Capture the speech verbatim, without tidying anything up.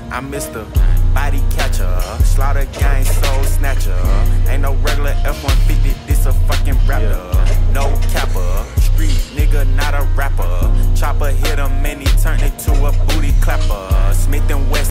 I'm Mister Body Catcher, Slaughter Gang Soul Snatcher. Ain't no regular F one fifty, this a fucking raptor. No capper, street nigga, not a rapper. Chopper hit him and he turned into a booty clapper. Smith and West